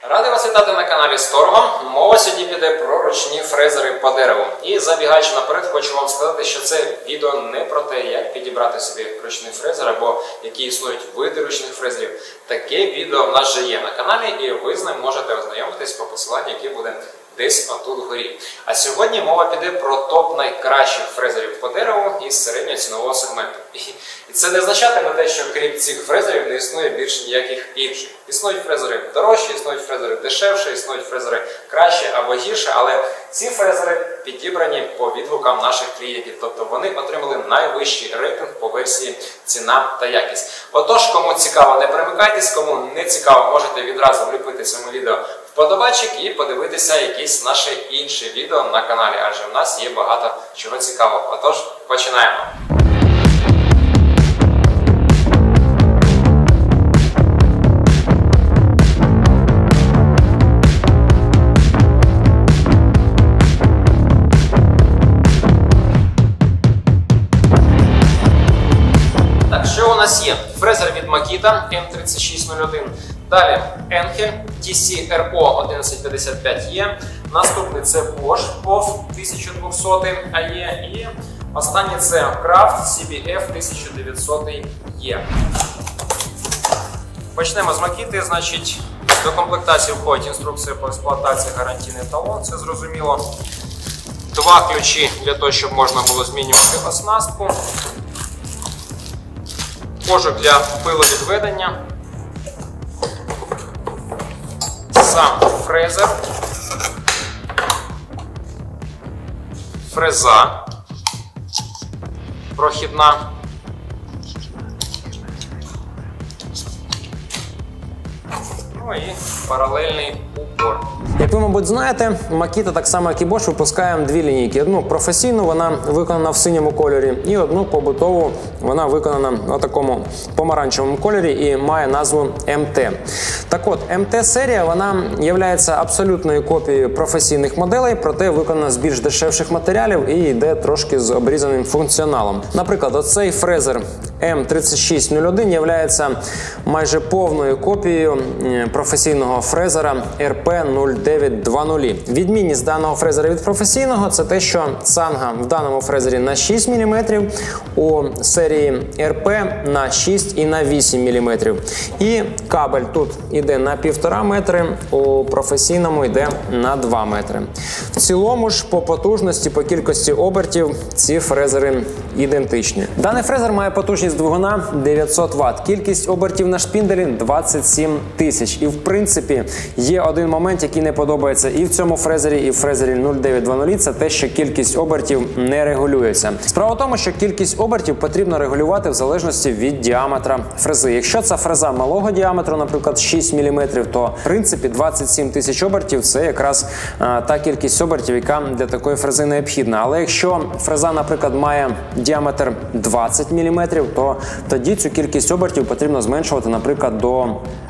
Радий вас вітати на каналі Сторго. Мова сьогодні піде про ручні фрезери по дереву. І забігаючи наперед, хочу вам сказати, що це відео не про те, як підібрати собі ручний фрезер або які існують види ручних фрезерів. Таке відео в нас вже є на каналі і ви з ним можете ознайомитись по посиланню, яке буде десь отут вгорі. А сьогодні мова піде про топ найкращих фрезерів по дереву із середньої цінового сегменту. І це не означатиме те, що крім цих фрезерів не існує більше ніяких інших. Існують фрезери дорожчі, існують фрезери дешевші, існують фрезери краще або гірше, але ці фрезери підібрані по відгукам наших клієнтів. Тобто вони отримали найвищий рейтинг по версії ціна та якість. Отож, кому цікаво, не перемикайтесь, кому не цікаво, можете відразу вліпити цьому відео вподобайчик і подивитися якісь наші інші відео на каналі, адже в нас є багато чого цікавого. Отож, починаємо! Так, що у нас є? Фрезер від Makita M3601. Далі Enkel TC-RO1155E. Наступний це Bosch POF 1200 AE. І останній це Craft CBF 1900E. Почнемо з Makita. Значить, до комплектації входить інструкція по експлуатації, гарантійний талон, це зрозуміло. Два ключі для того, щоб можна було змінювати оснастку. Кожух для пиловідведення. Сам фрезер, фреза прохідна, ну і паралельний упор. Як ви, мабуть, знаєте, Makita, так само як і Bosch, випускає дві лінійки. Одну професійну, вона виконана в синьому кольорі, і одну побутову, вона виконана у такому помаранчевому кольорі і має назву MT. Так от, MT-серія, вона є абсолютною копією професійних моделей, проте виконана з більш дешевших матеріалів і йде трошки з обрізаним функціоналом. Наприклад, оцей фрезер M3601 є майже повною копією професійного фрезера RP0920. Відмінність даного фрезера від професійного – це те, що цанга в даному фрезері на 6 мм, у серії RP на 6 і на 8 мм. І кабель тут йде на 1,5 метри, у професійному йде на 2 метри. В цілому ж по потужності, по кількості обертів ці фрезери ідентичні. Даний фрезер має потужність двигуна 900 Вт, кількість обертів на шпінделі 27 тисяч. І в принципі є один момент, який не подобається і в цьому фрезері, і в фрезері 0920, це те, що кількість обертів не регулюється. Справа в тому, що кількість обертів потрібно регулювати в залежності від діаметра фрези. Якщо це фреза малого діаметру, наприклад 6 мм, то в принципі 27 тисяч обертів – це якраз та кількість обертів, яка для такої фрези необхідна. Але якщо фреза, наприклад, має діаметр 20 мм, то тоді цю кількість обертів потрібно зменшувати, наприклад, до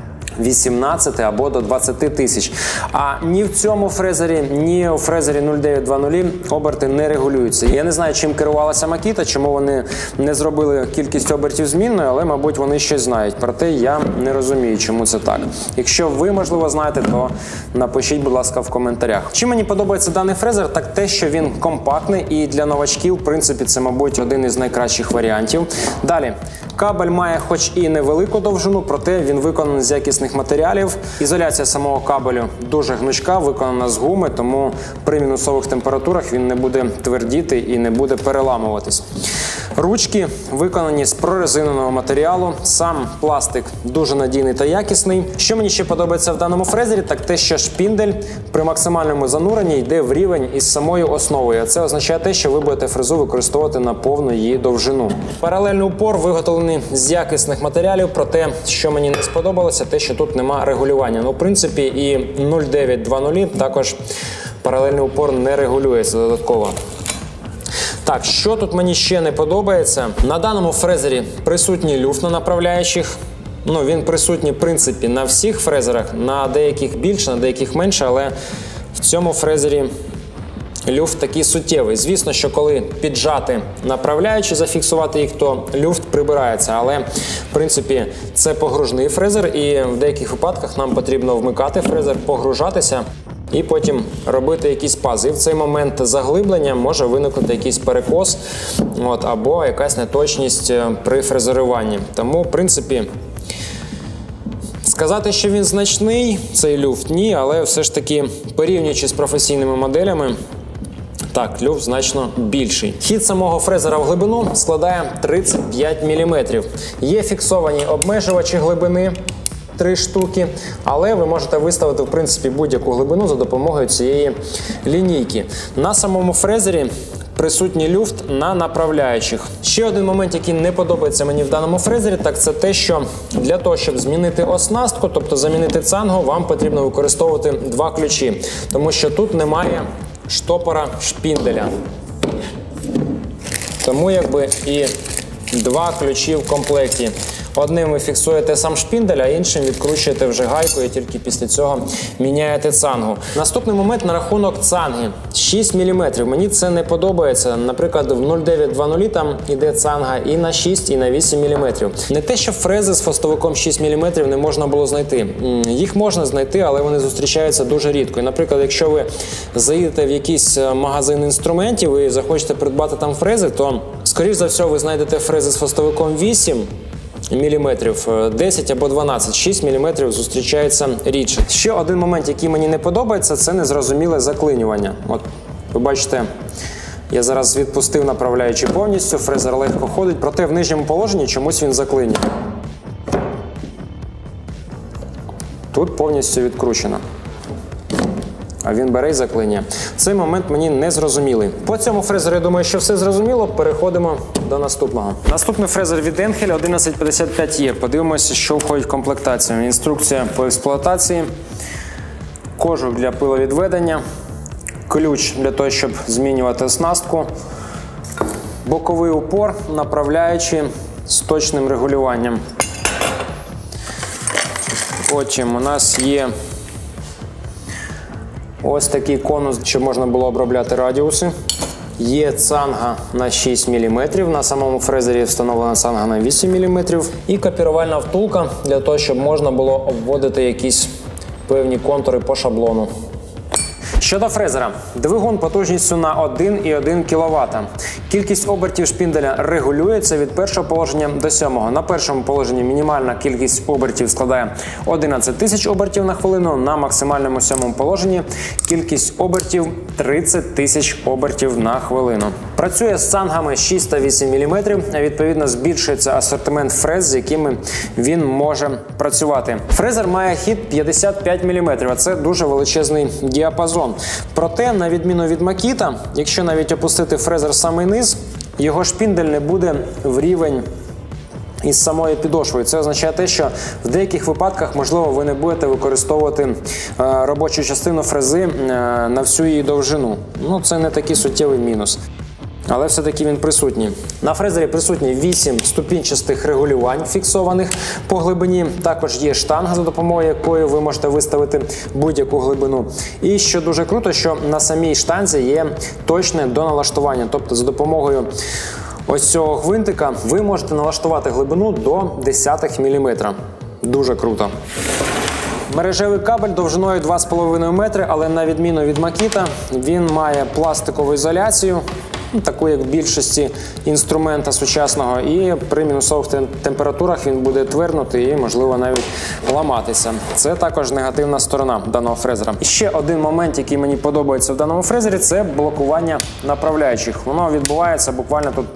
18 або до 20 тисяч. А ні в цьому фрезері, ні у фрезері 0920 оберти не регулюються. Я не знаю, чим керувалася Makita, чому вони не зробили кількість обертів змінною, але, мабуть, вони щось знають. Проте я не розумію, чому це так. Якщо ви, можливо, знаєте, то напишіть, будь ласка, в коментарях. Чим мені подобається даний фрезер, так те, що він компактний і для новачків, в принципі, це, мабуть, один із найкращих варіантів. Далі, кабель має хоч і невелику довжину, проте він виконаний з якісних матеріалів. Ізоляція самого кабелю дуже гнучка, виконана з гуми, тому при мінусових температурах він не буде твердіти і не буде переламуватись. Ручки виконані з прорезиненого матеріалу, сам пластик дуже надійний та якісний. Що мені ще подобається в даному фрезері, так те, що шпіндель при максимальному зануренні йде в рівень із самою основою. А це означає те, що ви будете фрезу використовувати на повну її довжину. Паралельний упор виготовлений з якісних матеріалів, проте, що мені не сподобалося, те, що тут нема регулювання. Ну, в принципі, і 0920 також паралельний упор не регулюється додатково. Так, що тут мені ще не подобається? На даному фрезері присутній люфт на направляючих. Ну, він присутній, в принципі, на всіх фрезерах, на деяких більше, на деяких менше, але в цьому фрезері люфт такий суттєвий. Звісно, що коли піджати направляючі, зафіксувати їх, то люфт прибирається. Але, в принципі, це погружний фрезер, і в деяких випадках нам потрібно вмикати фрезер, погружатися і потім робити якісь пази. І в цей момент заглиблення може виникнути якийсь перекос або якась неточність при фрезеруванні. Тому, в принципі, сказати, що він значний, цей люфт, ні, але все ж таки, порівнюючи з професійними моделями, так, люфт значно більший. Хід самого фрезера в глибину складає 35 мм. Є фіксовані обмежувачі глибини, 3 штуки, але ви можете виставити, в принципі, будь-яку глибину за допомогою цієї лінійки. На самому фрезері присутній люфт на направляючих. Ще один момент, який не подобається мені в даному фрезері, так це те, що для того, щоб змінити оснастку, тобто замінити цангу, вам потрібно використовувати 2 ключі, тому що тут немає штопора шпінделя. Тому і 2 ключі в комплекті. Одним ви фіксуєте сам шпіндель, а іншим відкручуєте вже гайку і тільки після цього міняєте цангу. Наступний момент на рахунок цанги. 6 мм. Мені це не подобається. Наприклад, в 0920 там іде цанга і на 6, і на 8 мм. Не те, що фрези з хвостовиком 6 мм не можна було знайти. Їх можна знайти, але вони зустрічаються дуже рідко. І, наприклад, якщо ви заїдете в якийсь магазин інструментів і захочете придбати там фрези, то, скоріш за все, ви знайдете фрези з хвостовиком 8 міліметрів, 10 або 12, 6 мм зустрічається рідше. Ще один момент, який мені не подобається, це незрозуміле заклинювання. Ви бачите, я зараз відпустив направляючи повністю, фрезер легко ходить, проте в нижньому положенні чомусь він заклинює. Тут повністю відкручено. А він бере і заклинює. Цей момент мені не зрозумілий. По цьому фрезеру, я думаю, що все зрозуміло. Переходимо до наступного. Наступний фрезер від Henkel 1155E. Подивимося, що входить в комплектацію. Інструкція по експлуатації, кожух для пиловідведення, ключ для того, щоб змінювати оснастку, боковий упор, направляючи з точним регулюванням. Потім у нас є ось такий конус, щоб можна було обробляти радіуси. Є цанга на 6 мм, на самому фрезері встановлена цанга на 8 мм. І копірувальна втулка для того, щоб можна було обводити якісь певні контури по шаблону. Щодо фрезера. Двигун потужністю на 1,1 кВт. Кількість обертів шпінделя регулюється від першого положення до 7-го. На першому положенні мінімальна кількість обертів складає 11 тисяч обертів на хвилину, на максимальному 7-му положенні кількість обертів 30 тисяч обертів на хвилину. Працює з цангами 6 та 8 мм, а відповідно збільшується асортимент фрез, з якими він може працювати. Фрезер має хід 55 мм, а це дуже величезний діапазон. Проте, на відміну від Makita, якщо навіть опустити фрезер в самий низ, його шпіндель не буде в рівень із самою підошвою. Це означає те, що в деяких випадках, можливо, ви не будете використовувати робочу частину фрези на всю її довжину. Це не такий суттєвий мінус. Але все-таки він присутній. На фрезері присутні 8 ступінчастих регулювань фіксованих по глибині. Також є штанга, за допомогою якої ви можете виставити будь-яку глибину. І що дуже круто, що на самій штанзі є точне доналаштування. Тобто за допомогою ось цього гвинтика ви можете налаштувати глибину до 10 мм. Дуже круто. Мережевий кабель довжиною 2,5 метри, але на відміну від Makita, він має пластикову ізоляцію, таку як в більшості інструмента сучасного, і при мінусових температурах він буде тверднути і, можливо, навіть ламатися. Це також негативна сторона даного фрезера. І ще один момент, який мені подобається в даному фрезері, це блокування направляючих. Воно відбувається буквально тут,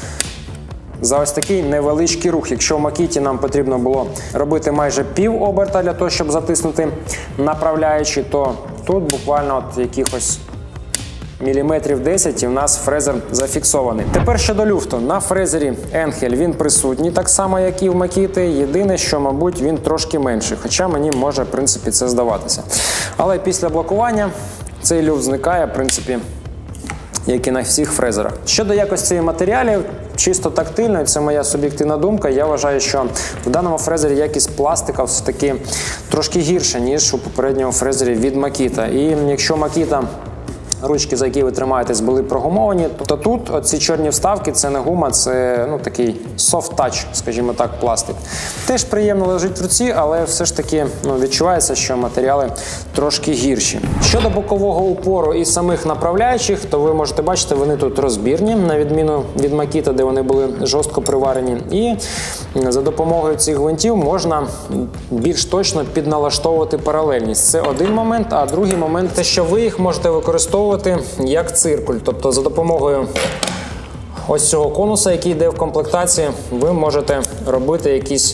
за ось такий невеличкий рух. Якщо в Makita нам потрібно було робити майже пів оберта для того, щоб затиснути направляючі, то тут буквально якихось міліметрів 10 і в нас фрезер зафіксований. Тепер щодо люфту. На фрезері Henkel він присутній, так само, як і в Makita. Єдине, що, мабуть, він трошки менший. Хоча мені може, в принципі, це здаватися. Але після блокування цей люфт зникає, в принципі, як і на всіх фрезерах. Щодо якості матеріалів, чисто тактильно, це моя суб'єктивна думка, я вважаю, що в даному фрезері якість пластика все-таки трошки гірша, ніж у попередньому фрезері від Makita. І якщо Makita ручки, за які ви тримаєтесь, були прогумовані, то тут оці чорні вставки – це не гума, це такий soft touch, скажімо так, пластик. Теж приємно лежить в руці, але все ж таки відчувається, що матеріали трошки гірші. Щодо бокового упору і самих направляючих, то ви можете бачити, вони тут розбірні, на відміну від Makita, де вони були жорстко приварені. І за допомогою цих гвинтів можна більш точно підналаштовувати паралельність. Це один момент, а другий момент – те, що ви їх можете використовувати як циркуль. Тобто за допомогою ось цього конуса, який йде в комплектації, ви можете робити якісь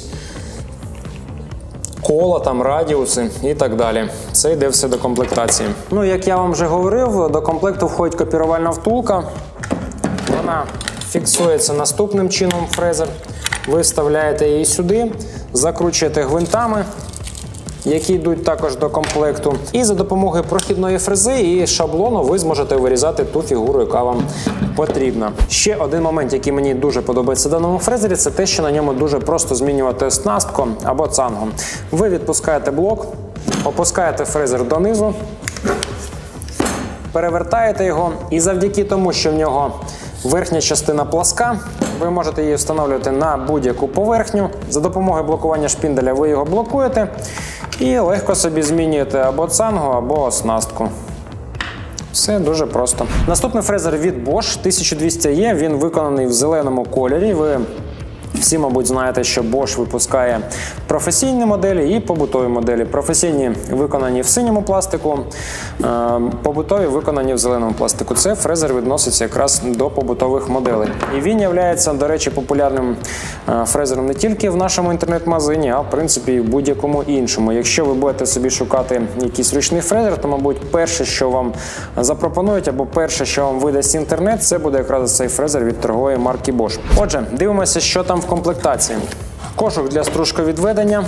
кола, радіуси і так далі. Це йде все до комплектації. Як я вам вже говорив, до комплекту входить копірувальна втулка. Вона фіксується наступним чином фрезер. Ви вставляєте її сюди, закручуєте гвинтами, які йдуть також до комплекту. І за допомогою прохідної фрези і шаблону ви зможете вирізати ту фігуру, яка вам потрібна. Ще один момент, який мені дуже подобається в даному фрезері, це те, що на ньому дуже просто змінювати оснастку або цангу. Ви відпускаєте блок, опускаєте фрезер донизу, перевертаєте його, і завдяки тому, що в нього верхня частина пласка, ви можете її встановлювати на будь-яку поверхню. За допомогою блокування шпінделя ви його блокуєте і легко собі змінюєте або цангу, або оснастку. Все дуже просто. Наступний фрезер від Bosch 1200E, він виконаний в зеленому кольорі. Ви всі, мабуть, знаєте, що Bosch випускає професійні моделі і побутові моделі. Професійні виконані в синьому пластику, побутові виконані в зеленому пластику. Це фрезер відноситься якраз до побутових моделей. І він є, до речі, популярним фрезером не тільки в нашому інтернет-магазині, а в принципі і в будь-якому іншому. Якщо ви будете собі шукати якийсь ручний фрезер, то, мабуть, перше, що вам запропонують, або перше, що вам видасть інтернет, це буде якраз цей фрезер від торгової марки Bosch. Отже, дивимося, що там в комплектації. Кожух для стружковідведення,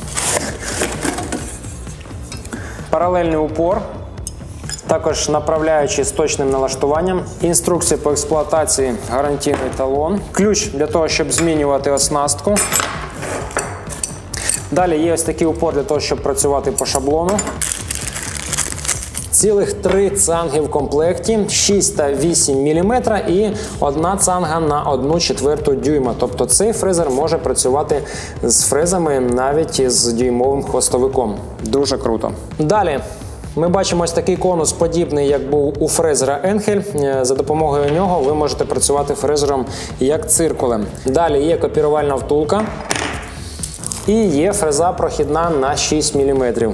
паралельний упор, також направляючий з точним налаштуванням, інструкція по експлуатації, гарантійний талон, ключ для того, щоб змінювати оснастку. Далі є ось такий упор для того, щоб працювати по шаблону. Цілих 3 цанги в комплекті, 6 та 8 мм і одна цанга на 1/4 дюйма. Тобто цей фрезер може працювати з фрезами навіть з дюймовим хвостовиком. Дуже круто. Далі ми бачимо ось такий конус, подібний, як був у фрезера Enkell. За допомогою нього ви можете працювати фрезером як циркулем. Далі є копірувальна втулка і є фреза прохідна на 6 мм.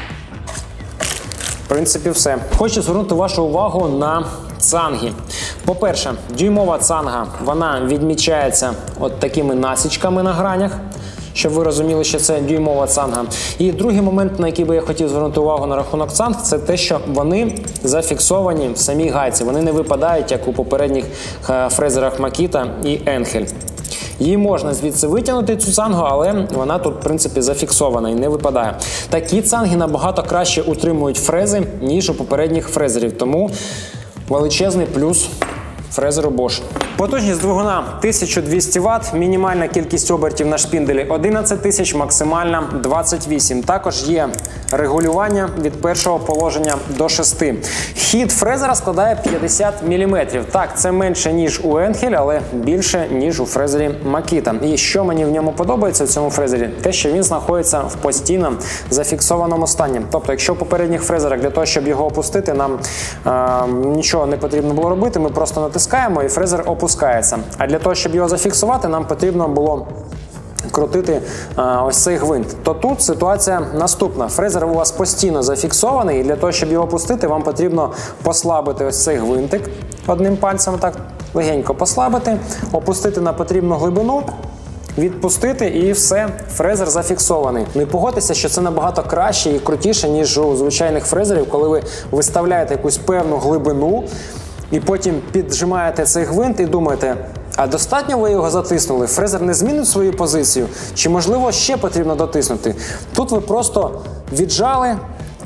В принципі, все. Хочу звернути вашу увагу на цанги. По-перше, дюймова цанга, вона відмічається от такими насічками на гранях, щоб ви розуміли, що це дюймова цанга. І другий момент, на який би я хотів звернути увагу на рахунок цанг, це те, що вони зафіксовані в самій гайці. Вони не випадають, як у попередніх фрезерах Makita і Enkell. Її можна звідси витягнути, цю цангу, але вона тут, в принципі, зафіксована і не випадає. Такі цанги набагато краще утримують фрези, ніж у попередніх фрезерів. Тому величезний плюс фрезеру Bosch. Потужність двигуна 1200 Вт, мінімальна кількість обертів на шпінделі 11 тисяч, максимальна 28. Також є регулювання від першого положення до 6. Хід фрезера складає 50 мм. Так, це менше, ніж у Enkell, але більше, ніж у фрезері Makita. І що мені в ньому подобається в цьому фрезері? Те, що він знаходиться в постійно зафіксованому стані. Тобто, якщо в попередніх фрезерах для того, щоб його опустити, нам нічого не потрібно було робити, ми просто натискаємо і фрезер опускається. А для того, щоб його зафіксувати, нам потрібно було крутити ось цей гвинт. То тут ситуація наступна. Фрезер у вас постійно зафіксований, і для того, щоб його опустити, вам потрібно послабити ось цей гвинтик одним пальцем, так легенько послабити, опустити на потрібну глибину, відпустити і все, фрезер зафіксований. Ну і погодьтеся, що це набагато краще і крутіше, ніж у звичайних фрезерів, коли ви виставляєте якусь певну глибину і потім піджимаєте цей гвинт і думаєте, а достатньо ви його затиснули? Фрезер не змінить свою позицію? Чи, можливо, ще потрібно дотиснути? Тут ви просто віджали,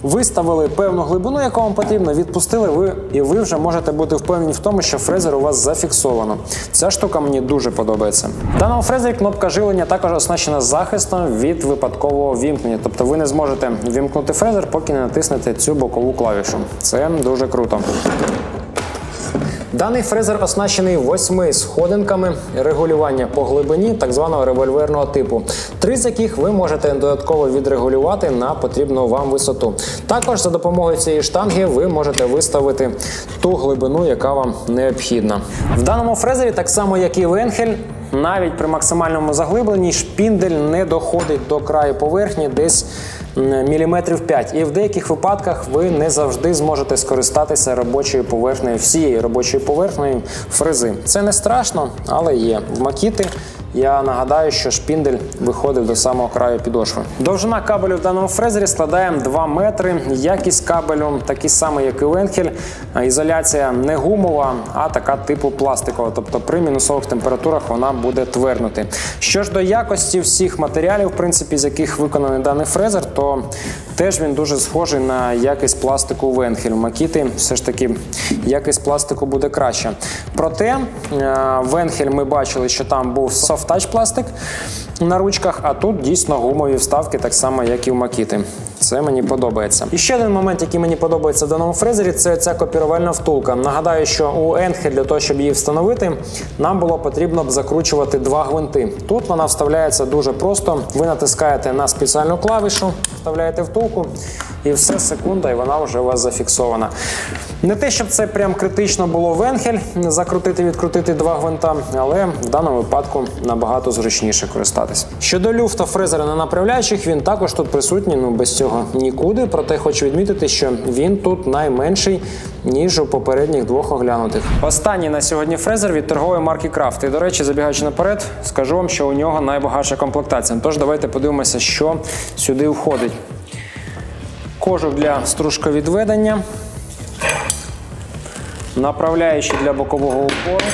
виставили певну глибину, яку вам потрібно, відпустили і ви вже можете бути впевнені в тому, що фрезер у вас зафіксовано. Ця штука мені дуже подобається. В даному фрезері кнопка живлення також оснащена захистом від випадкового вімкнення. Тобто ви не зможете вімкнути фрезер, поки не натиснете цю бокову клавішу. Це дуже круто. Даний фрезер оснащений 8 сходинками регулювання по глибині так званого револьверного типу, 3 з яких ви можете додатково відрегулювати на потрібну вам висоту. Також за допомогою цієї штанги ви можете виставити ту глибину, яка вам необхідна. В даному фрезері, так само як і в Енхель, навіть при максимальному заглибленні шпіндель не доходить до краю поверхні десь міліметрів 5. І в деяких випадках ви не завжди зможете скористатися робочою поверхнею, всією робочою поверхнею фрези. Це не страшно, але є. В Makita я нагадаю, що шпіндель виходить до самого краю підошви. Довжина кабелю в даному фрезері складає 2 метри. Якість кабелю такий самий, як і у Енхель. Ізоляція не гумова, а така типу пластикова. Тобто при мінусових температурах вона буде тверднути. Що ж до якості всіх матеріалів, в принципі, з яких виконаний даний фрезер, то теж він дуже схожий на якість пластику в Енхель. У Makita все ж таки якість пластику буде краща. Проте в Енхель ми бачили, що там був soft-touch пластик на ручках, а тут дійсно гумові вставки, так само, як і в Makita. Це мені подобається. І ще один момент, який мені подобається в даному фрезері, це ця копірувальна втулка. Нагадаю, що у Енхель для того, щоб її встановити, нам було потрібно б закручувати 2 гвинти. Тут вона вставляється дуже просто. Ви натискаєте на спеціальну клавішу, вставляєте втулку, і все, секунда, і вона вже у вас зафіксована. Не те, щоб це прям критично було в Енхель, закрутити-відкрутити 2 гвинта, але в даному випадку набагато зручніше користатись. Щодо люфта фрезера на направляючих, він також тут присутній, без цього нікуди, проте хочу відмітити, що він тут найменший, ніж у попередніх 2 оглянутих. Останній на сьогодні фрезер від торгової марки Craft. І, до речі, забігаючи наперед, скажу вам, що у нього найбагатша комплектація. Тож давайте подивимося, що сюди входить. Кожух для стружковідведення, направляючий для бокового упору,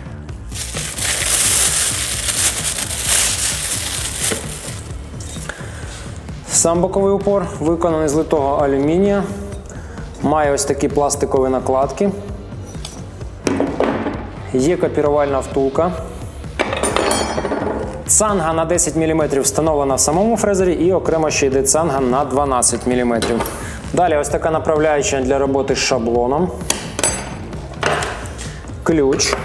сам боковий упор виконаний з литого алюмінія, має ось такі пластикові накладки, є копірувальна втулка, цанга на 10 мм встановлена в самому фрезері і окремо ще йде цанга на 12 мм. Далі ось така направляюча для роботи з шаблоном, ключ,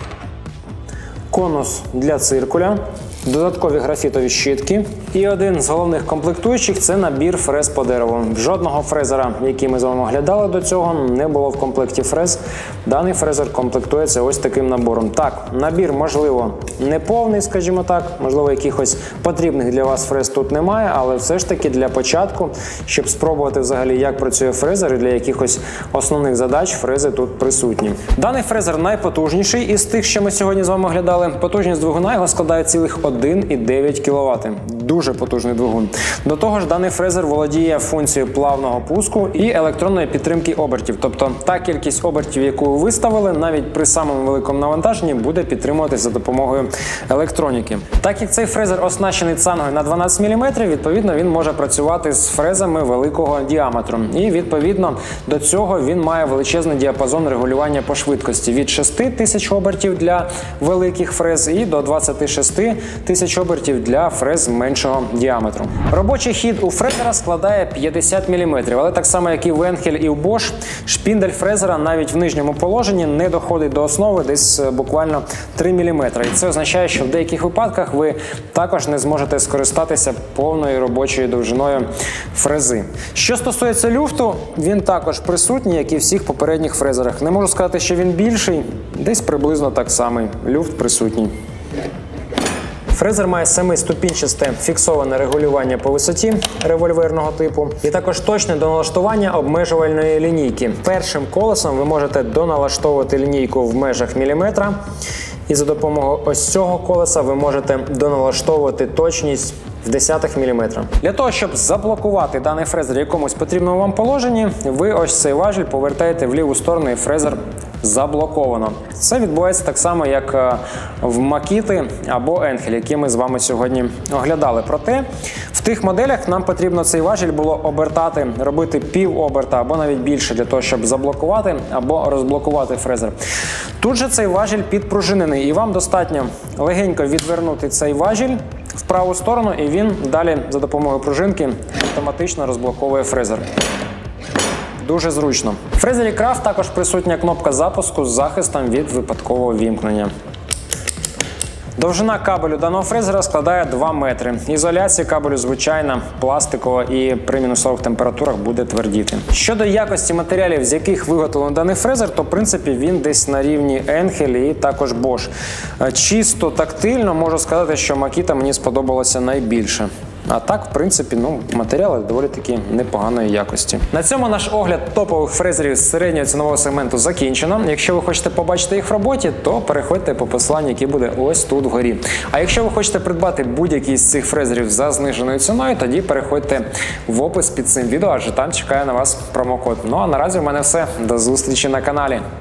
конус для циркуля, додаткові графітові щітки. І один з головних комплектуючих – це набір фрез по дереву. Жодного фрезера, який ми з вами оглядали до цього, не було в комплекті фрез. Даний фрезер комплектується ось таким набором. Так, набір, можливо, не повний, скажімо так, можливо, якихось потрібних для вас фрез тут немає, але все ж таки для початку, щоб спробувати взагалі, як працює фрезер, і для якихось основних задач фрези тут присутні. Даний фрезер найпотужніший із тих, що ми сьогодні з вами оглядали. Потужність двигуна його складає цілих 1,9 кВт. Дуже потужний двигун. До того ж, даний фрезер володіє функцією плавного пуску і електронної підтримки обертів. Тобто та кількість обертів, яку ви виставили, навіть при самому великому навантаженні буде підтримуватися за допомогою електроніки. Так як цей фрезер оснащений цангою на 12 мм, відповідно він може працювати з фрезами великого діаметру. І відповідно до цього він має величезний діапазон регулювання по швидкості від 6 тисяч обертів для великих фрез і до 26 тисяч обертів для фрез меншого діаметру. Робочий хід у фрезера складає 50 мм, але так само, як і в Енхель і в Bosch, шпіндель фрезера навіть в нижньому положенні не доходить до основи десь буквально 3 мм. І це означає, що в деяких випадках ви також не зможете скористатися повною робочою довжиною фрези. Що стосується люфту, він також присутній, як і в всіх попередніх фрезерах. Не можу сказати, що він більший, десь приблизно так само. Люфт присутній. Фрезер має 7-ступінчасте фіксоване регулювання по висоті револьверного типу і також точне доналаштування обмежувальної лінійки. Першим колесом ви можете доналаштовувати лінійку в межах міліметра, і за допомогою ось цього колеса ви можете доналаштовувати точність в десятих міліметра. Для того, щоб заблокувати даний фрезер в якомусь потрібному вам положенні, ви ось цей важіль повертаєте в ліву сторону і фрезер заблоковано. Це відбувається так само, як в Makita або Enkei, які ми з вами сьогодні оглядали. Проте в тих моделях нам потрібно цей важіль було обертати, робити пів оберта або навіть більше для того, щоб заблокувати або розблокувати фрезер. Тут же цей важіль підпружинений, і вам достатньо легенько відвернути цей важіль в праву сторону, і він далі за допомогою пружинки автоматично розблоковує фрезер. Дуже зручно. В фрезері Craft також присутня кнопка запуску з захистом від випадкового вімкнення. Довжина кабелю даного фрезера складає 2 метри. Ізоляція кабелю звичайна, пластикова і при мінусових температурах буде твердіти. Щодо якості матеріалів, з яких виготовлений даний фрезер, то в принципі він десь на рівні Enkei і також Bosch. Чисто тактильно можу сказати, що Makita мені сподобалося найбільше. А так, в принципі, матеріали доволі таки непоганої якості. На цьому наш огляд топових фрезерів з середнього цінового сегменту закінчено. Якщо ви хочете побачити їх в роботі, то переходьте по посиланню, яке буде ось тут вгорі. А якщо ви хочете придбати будь-який з цих фрезерів за зниженою ціною, тоді переходьте в опис під цим відео, адже там чекає на вас промокод. Ну а наразі в мене все. До зустрічі на каналі.